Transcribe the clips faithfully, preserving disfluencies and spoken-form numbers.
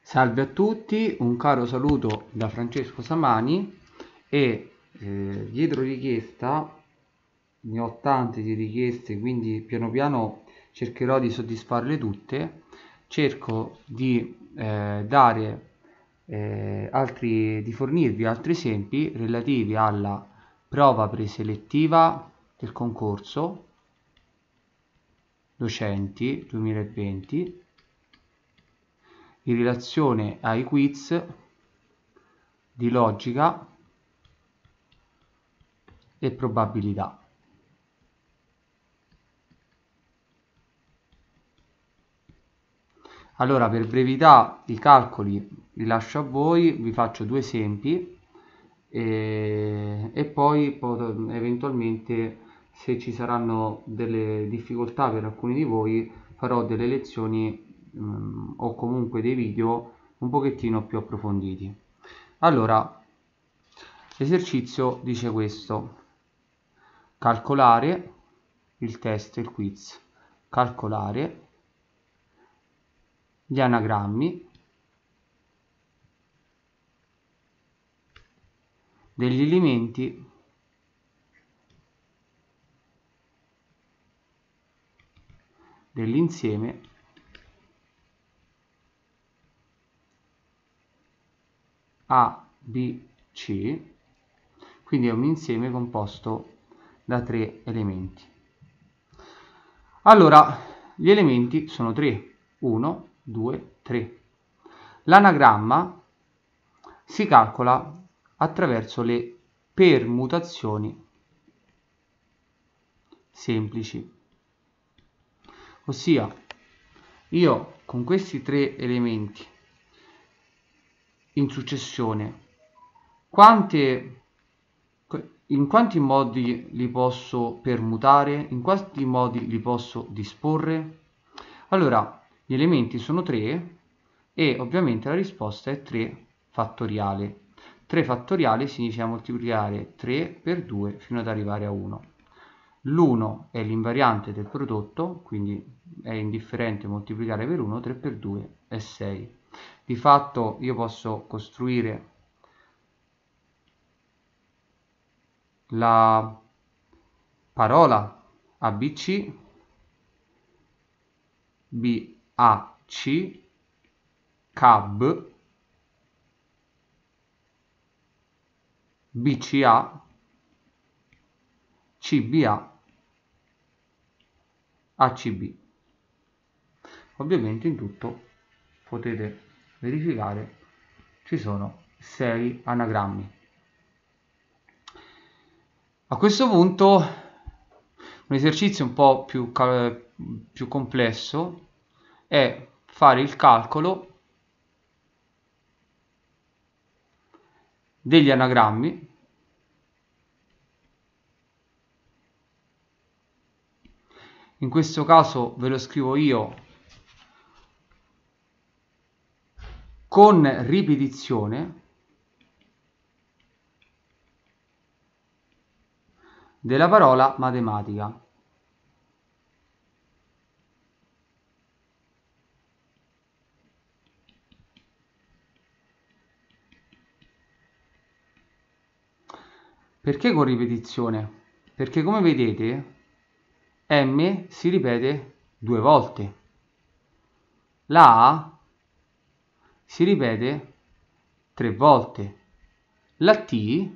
Salve a tutti, un caro saluto da Francesco Samani e eh, dietro richiesta, ne ho tante di richieste, quindi piano piano cercherò di soddisfarle tutte. Cerco di eh, dare eh, altri, di fornirvi altri esempi relativi alla prova preselettiva del concorso docenti duemilaventi in relazione ai quiz di logica e probabilità. Allora, per brevità i calcoli li lascio a voi, vi faccio due esempi e, e poi eventualmente, se ci saranno delle difficoltà per alcuni di voi, farò delle lezioni mh, o comunque dei video un pochettino più approfonditi. Allora, l'esercizio dice questo: calcolare il test, il quiz, calcolare gli anagrammi degli elementi dell'insieme A, B, C, quindi è un insieme composto da tre elementi. Allora, gli elementi sono tre, uno, due, tre. L'anagramma si calcola attraverso le permutazioni semplici, ossia io con questi tre elementi in successione quante, in quanti modi li posso permutare, in quanti modi li posso disporre? Allora, gli elementi sono tre e ovviamente la risposta è tre fattoriale. tre fattoriale significa moltiplicare tre per due fino ad arrivare a uno. L'uno è l'invariante del prodotto, quindi è indifferente moltiplicare per uno, tre per due è sei. Di fatto io posso costruire la parola A B C, B A C, C B, B C A, C B A, A C B. Ovviamente in tutto potete verificare ci sono sei anagrammi. A questo punto un esercizio un po' più, più complesso è fare il calcolo degli anagrammi in questo caso ve lo scrivo io con ripetizione della parola matematica. Perché con ripetizione? Perché come vedete M si ripete due volte, la A si ripete tre volte, la T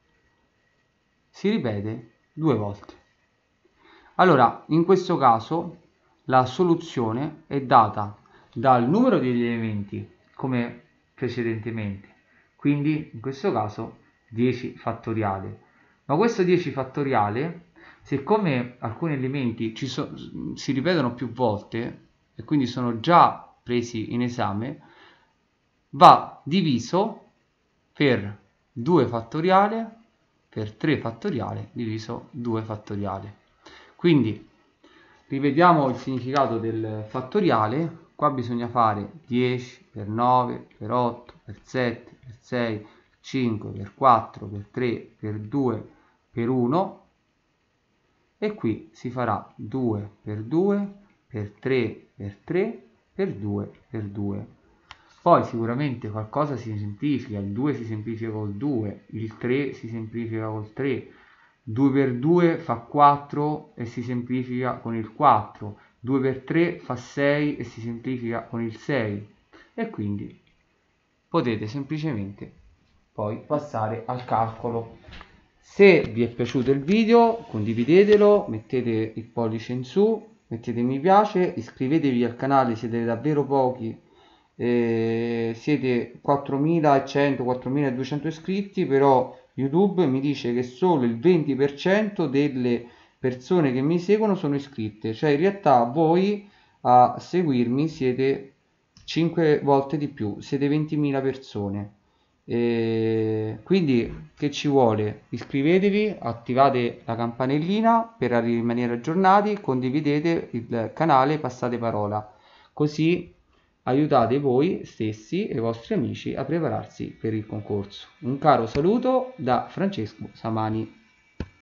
si ripete due volte. Allora, in questo caso la soluzione è data dal numero degli elementi come precedentemente, quindi in questo caso dieci fattoriale. Ma questo dieci fattoriale, siccome alcuni elementi ci so, si ripetono più volte e quindi sono già presi in esame, va diviso per due fattoriale per tre fattoriale diviso due fattoriale. Quindi rivediamo il significato del fattoriale. Qua bisogna fare dieci per nove per otto per sette per sei per cinque per quattro per tre per due per uno, e qui si farà due per due per tre per tre per due per due. Poi sicuramente qualcosa si semplifica, il due si semplifica col due, il tre si semplifica col tre, due per due fa quattro e si semplifica con il quattro, due per tre fa sei e si semplifica con il sei, e quindi potete semplicemente poi passare al calcolo. Se vi è piaciuto il video, condividetelo, mettete il pollice in su, mettete mi piace, iscrivetevi al canale, siete davvero pochi, eh, siete quattromilacento quattromiladuecento iscritti, però YouTube mi dice che solo il venti per cento delle persone che mi seguono sono iscritte, cioè in realtà voi a seguirmi siete cinque volte di più, siete ventimila persone. E quindi che ci vuole? Iscrivetevi, attivate la campanellina per rimanere aggiornati, condividete il canale, passate parola, così aiutate voi stessi e i vostri amici a prepararsi per il concorso. Un caro saluto da Francesco Samani.